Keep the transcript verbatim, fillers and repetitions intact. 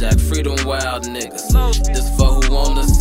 Jack, freedom wild niggas. This for who wanna